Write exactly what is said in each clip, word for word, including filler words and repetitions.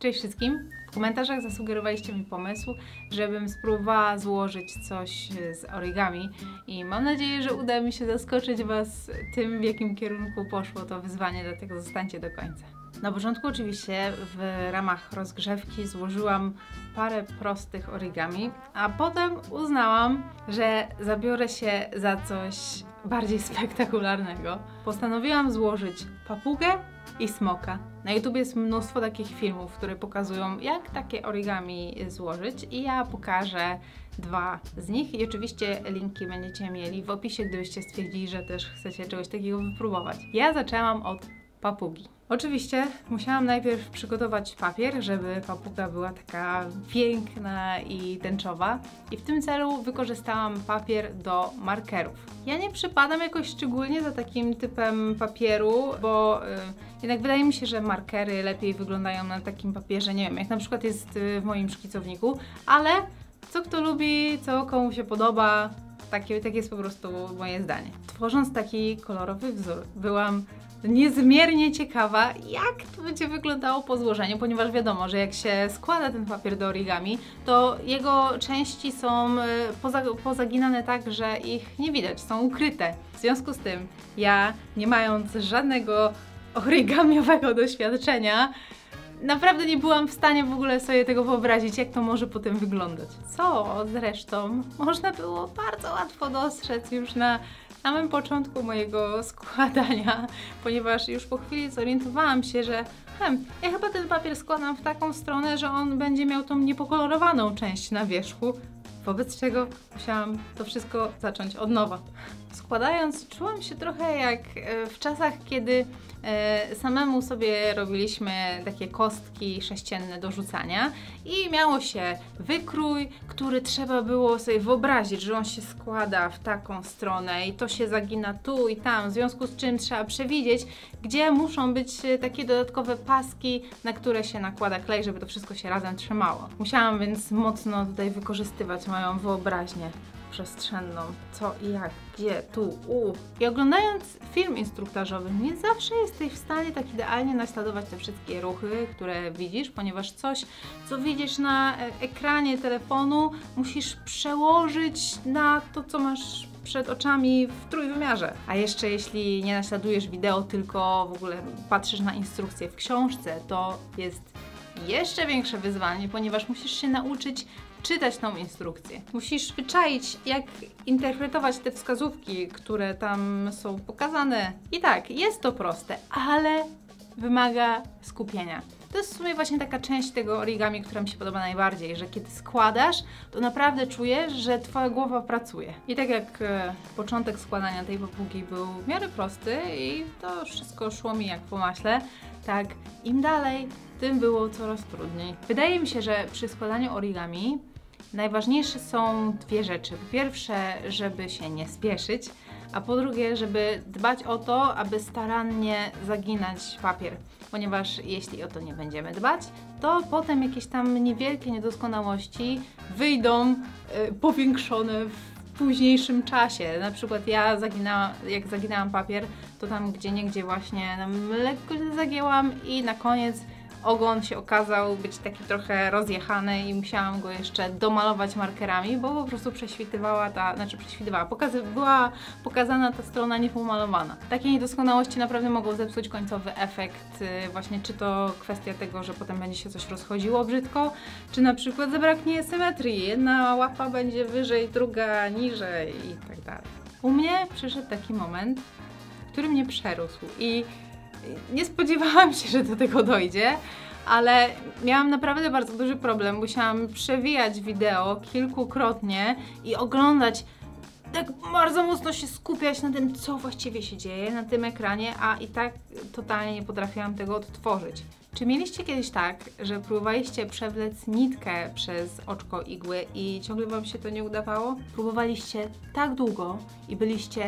Cześć wszystkim! W komentarzach zasugerowaliście mi pomysł, żebym spróbowała złożyć coś z origami i mam nadzieję, że uda mi się zaskoczyć Was tym, w jakim kierunku poszło to wyzwanie, dlatego zostańcie do końca. Na początku oczywiście w ramach rozgrzewki złożyłam parę prostych origami, a potem uznałam, że zabiorę się za coś bardziej spektakularnego. Postanowiłam złożyć papugę i smoka. Na YouTube jest mnóstwo takich filmów, które pokazują, jak takie origami złożyć i ja pokażę dwa z nich i oczywiście linki będziecie mieli w opisie, gdybyście stwierdzili, że też chcecie czegoś takiego wypróbować. Ja zaczęłam od papugi. Oczywiście musiałam najpierw przygotować papier, żeby papuga była taka piękna i tęczowa i w tym celu wykorzystałam papier do markerów. Ja nie przypadam jakoś szczególnie za takim typem papieru, bo yy, jednak wydaje mi się, że markery lepiej wyglądają na takim papierze, nie wiem, jak na przykład jest yy, w moim szkicowniku, ale co kto lubi, co komu się podoba, takie, takie jest po prostu moje zdanie. Tworząc taki kolorowy wzór, byłam niezmiernie ciekawa, jak to będzie wyglądało po złożeniu, ponieważ wiadomo, że jak się składa ten papier do origami, to jego części są poza, pozaginane tak, że ich nie widać, są ukryte. W związku z tym ja, nie mając żadnego origamiowego doświadczenia, naprawdę nie byłam w stanie w ogóle sobie tego wyobrazić, jak to może potem wyglądać. Co zresztą można było bardzo łatwo dostrzec już na samym początku mojego składania, ponieważ już po chwili zorientowałam się, że hmm, ja chyba ten papier składam w taką stronę, że on będzie miał tą niepokolorowaną część na wierzchu, wobec czego musiałam to wszystko zacząć od nowa. Składając, czułam się trochę jak w czasach, kiedy e, samemu sobie robiliśmy takie kostki sześcienne do rzucania i miało się wykrój, który trzeba było sobie wyobrazić, że on się składa w taką stronę i to się zagina tu i tam, w związku z czym trzeba przewidzieć, gdzie muszą być takie dodatkowe paski, na które się nakłada klej, żeby to wszystko się razem trzymało. Musiałam więc mocno tutaj wykorzystywać moją wyobraźnię przestrzenną, co i jak, gdzie, tu, u. I oglądając film instruktażowy, nie zawsze jesteś w stanie tak idealnie naśladować te wszystkie ruchy, które widzisz, ponieważ coś, co widzisz na ekranie telefonu, musisz przełożyć na to, co masz przed oczami w trójwymiarze. A jeszcze jeśli nie naśladujesz wideo, tylko w ogóle patrzysz na instrukcję w książce, to jest jeszcze większe wyzwanie, ponieważ musisz się nauczyć czytać tą instrukcję. Musisz wyczaić, jak interpretować te wskazówki, które tam są pokazane. I tak, jest to proste, ale wymaga skupienia. To jest w sumie właśnie taka część tego origami, która mi się podoba najbardziej, że kiedy składasz, to naprawdę czujesz, że Twoja głowa pracuje. I tak jak e, początek składania tej papugi był w miarę prosty i to wszystko szło mi jak po maśle, tak im dalej, tym było coraz trudniej. Wydaje mi się, że przy składaniu origami najważniejsze są dwie rzeczy. Po pierwsze, żeby się nie spieszyć, a po drugie, żeby dbać o to, aby starannie zaginać papier, ponieważ jeśli o to nie będziemy dbać, to potem jakieś tam niewielkie niedoskonałości wyjdą yy, powiększone w późniejszym czasie. Na przykład ja zaginałam, jak zaginałam papier, to tam gdzie niegdzie właśnie tam lekko zagięłam i na koniec ogon się okazał być taki trochę rozjechany i musiałam go jeszcze domalować markerami, bo po prostu prześwitywała ta, znaczy prześwitywała, pokazy, była pokazana ta strona niepomalowana. Takie niedoskonałości naprawdę mogą zepsuć końcowy efekt, właśnie czy to kwestia tego, że potem będzie się coś rozchodziło brzydko, czy na przykład zabraknie symetrii, jedna łapa będzie wyżej, druga niżej i tak dalej. U mnie przyszedł taki moment, który mnie przerósł i nie spodziewałam się, że do tego dojdzie, ale miałam naprawdę bardzo duży problem. Musiałam przewijać wideo kilkukrotnie i oglądać, tak bardzo mocno się skupiać na tym, co właściwie się dzieje na tym ekranie, a i tak totalnie nie potrafiłam tego odtworzyć. Czy mieliście kiedyś tak, że próbowaliście przewlec nitkę przez oczko igły i ciągle Wam się to nie udawało? Próbowaliście tak długo i byliście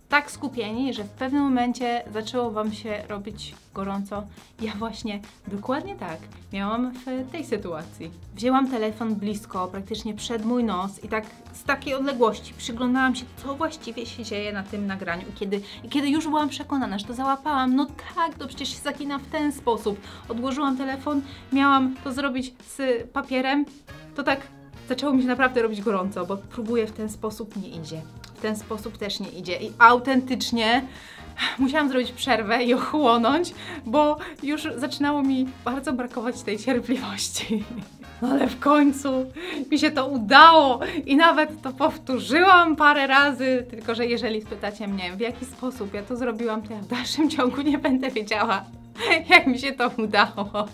tak skupieni, że w pewnym momencie zaczęło Wam się robić gorąco. Ja właśnie dokładnie tak miałam w tej sytuacji. Wzięłam telefon blisko, praktycznie przed mój nos i tak z takiej odległości przyglądałam się, co właściwie się dzieje na tym nagraniu. I kiedy, i kiedy już byłam przekonana, że to załapałam, no tak, to przecież się zakina w ten sposób. Odłożyłam telefon, miałam to zrobić z papierem, to tak zaczęło mi się naprawdę robić gorąco, bo próbuję w ten sposób, nie idzie. W ten sposób też nie idzie i autentycznie musiałam zrobić przerwę i ochłonąć, bo już zaczynało mi bardzo brakować tej cierpliwości. Ale w końcu mi się to udało i nawet to powtórzyłam parę razy, tylko że jeżeli spytacie mnie, w jaki sposób ja to zrobiłam, to ja w dalszym ciągu nie będę wiedziała, jak mi się to udało.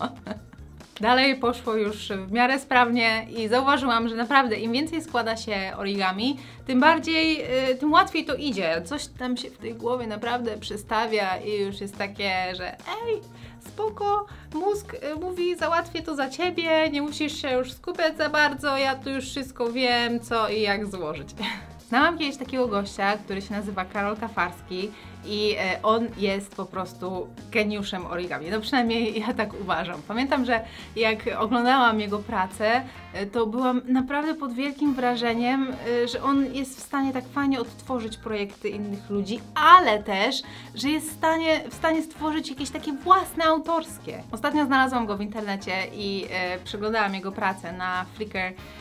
Dalej poszło już w miarę sprawnie i zauważyłam, że naprawdę im więcej składa się origami, tym bardziej, yy, tym łatwiej to idzie. Coś tam się w tej głowie naprawdę przestawia i już jest takie, że ej, spoko, mózg yy, mówi, załatwię to za ciebie, nie musisz się już skupiać za bardzo, ja tu już wszystko wiem, co i jak złożyć. Znałam kiedyś takiego gościa, który się nazywa Karol Kafarski i on jest po prostu geniuszem origami. No przynajmniej ja tak uważam. Pamiętam, że jak oglądałam jego pracę, to byłam naprawdę pod wielkim wrażeniem, że on jest w stanie tak fajnie odtworzyć projekty innych ludzi, ale też, że jest w stanie, w stanie stworzyć jakieś takie własne, autorskie. Ostatnio znalazłam go w internecie i e, przeglądałam jego pracę na Flickr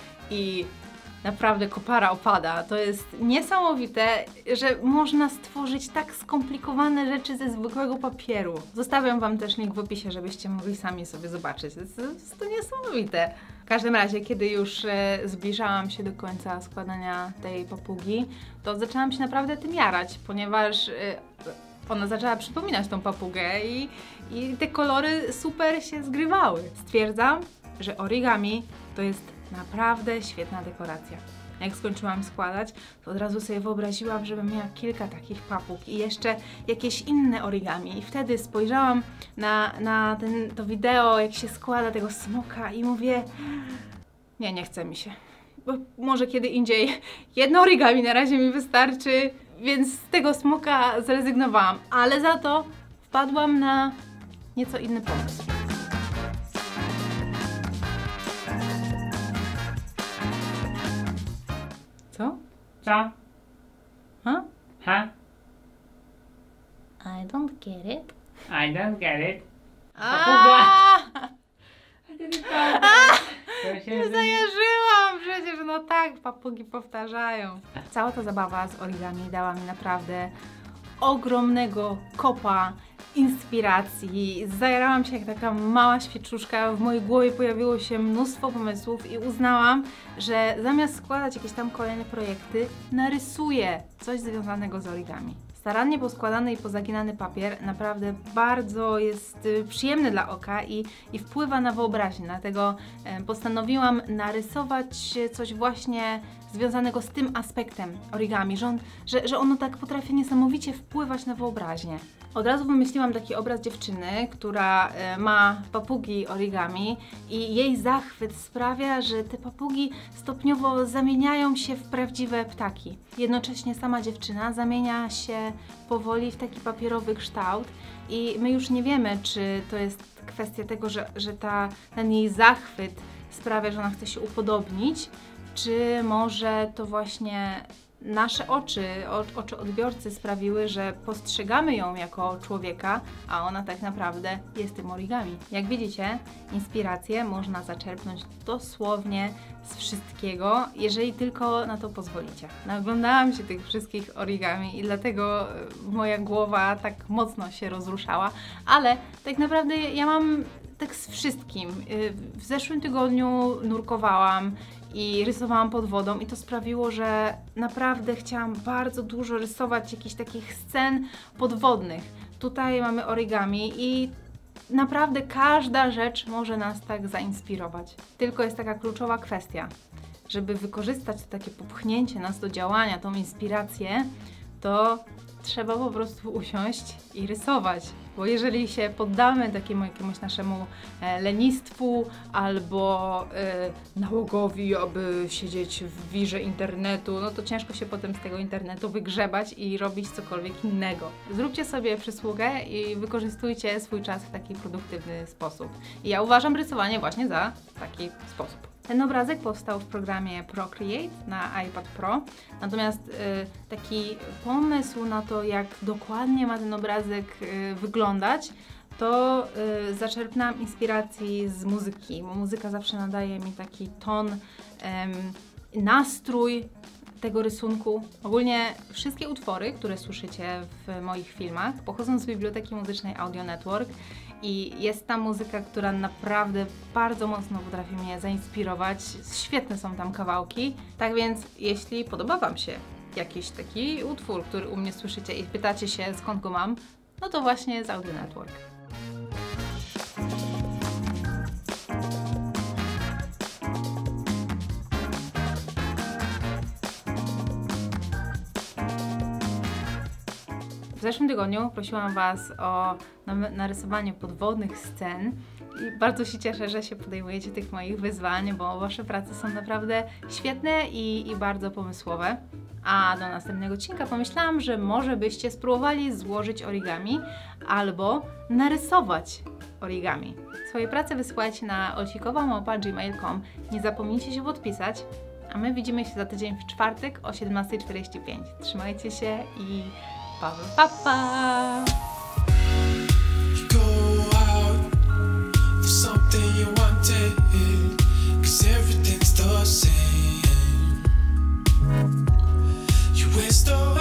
i naprawdę kopara opada. To jest niesamowite, że można stworzyć tak skomplikowane rzeczy ze zwykłego papieru. Zostawiam Wam też link w opisie, żebyście mogli sami sobie zobaczyć. To jest, to jest to niesamowite. W każdym razie, kiedy już e, zbliżałam się do końca składania tej papugi, to zaczęłam się naprawdę tym jarać, ponieważ e, ona zaczęła przypominać tą papugę i, i te kolory super się zgrywały. Stwierdzam, że origami to jest naprawdę świetna dekoracja. Jak skończyłam składać, to od razu sobie wyobraziłam, żebym miała kilka takich papug i jeszcze jakieś inne origami. I wtedy spojrzałam na, na ten, to wideo, jak się składa tego smoka i mówię, nie, nie chce mi się. Bo może kiedy indziej jedno origami na razie mi wystarczy, więc z tego smoka zrezygnowałam. Ale za to wpadłam na nieco inny pomysł. Co? Co? Huh? Ha? I don't get it. I don't get it. Aaaa! To się Nie zajarzyłam przecież, no tak, papugi powtarzają. Cała ta zabawa z origami dała mi naprawdę ogromnego kopa inspiracji. Zajarałam się jak taka mała świeczuszka, w mojej głowie pojawiło się mnóstwo pomysłów i uznałam, że zamiast składać jakieś tam kolejne projekty, narysuję coś związanego z origami. Starannie poskładany i pozaginany papier naprawdę bardzo jest przyjemny dla oka i, i wpływa na wyobraźnię, dlatego postanowiłam narysować coś właśnie związanego z tym aspektem origami, że, on, że, że ono tak potrafi niesamowicie wpływać na wyobraźnię. Od razu wymyśliłam taki obraz dziewczyny, która e, ma papugi origami i jej zachwyt sprawia, że te papugi stopniowo zamieniają się w prawdziwe ptaki. Jednocześnie sama dziewczyna zamienia się powoli w taki papierowy kształt i my już nie wiemy, czy to jest kwestia tego, że, że ta, ten jej zachwyt sprawia, że ona chce się upodobnić, czy może to właśnie nasze oczy, oczy odbiorcy sprawiły, że postrzegamy ją jako człowieka, a ona tak naprawdę jest tym origami. Jak widzicie, inspirację można zaczerpnąć dosłownie z wszystkiego, jeżeli tylko na to pozwolicie. Naoglądałam się tych wszystkich origami i dlatego moja głowa tak mocno się rozruszała, ale tak naprawdę ja mam tak z wszystkim. W zeszłym tygodniu nurkowałam i rysowałam pod wodą i to sprawiło, że naprawdę chciałam bardzo dużo rysować jakichś takich scen podwodnych. Tutaj mamy origami i naprawdę każda rzecz może nas tak zainspirować. Tylko jest taka kluczowa kwestia, żeby wykorzystać to takie popchnięcie nas do działania, tą inspirację, to trzeba po prostu usiąść i rysować. Bo jeżeli się poddamy takiemu jakiemuś naszemu e, lenistwu albo e, nałogowi, aby siedzieć w wirze internetu, no to ciężko się potem z tego internetu wygrzebać i robić cokolwiek innego. Zróbcie sobie przysługę i wykorzystujcie swój czas w taki produktywny sposób. I ja uważam rysowanie właśnie za taki sposób. Ten obrazek powstał w programie Procreate na iPad Pro, natomiast y, taki pomysł na to, jak dokładnie ma ten obrazek y, wyglądać, to y, zaczerpnęłam inspiracji z muzyki, bo muzyka zawsze nadaje mi taki ton, y, nastrój tego rysunku. Ogólnie wszystkie utwory, które słyszycie w moich filmach, pochodzą z biblioteki muzycznej Audio Network i jest tam muzyka, która naprawdę bardzo mocno potrafi mnie zainspirować. Świetne są tam kawałki. Tak więc, jeśli podoba Wam się jakiś taki utwór, który u mnie słyszycie i pytacie się, skąd go mam, no to właśnie z Audio Network. W zeszłym tygodniu prosiłam Was o narysowanie podwodnych scen i bardzo się cieszę, że się podejmujecie tych moich wyzwań, bo Wasze prace są naprawdę świetne i, i bardzo pomysłowe. A do następnego odcinka pomyślałam, że może byście spróbowali złożyć origami albo narysować origami. Swoje prace wysyłajcie na olsikowa małpa gmail kropka com. Nie zapomnijcie się podpisać, a my widzimy się za tydzień w czwartek o siedemnasta czterdzieści pięć. Trzymajcie się i pa pa pa! Everything's the same. You waste away.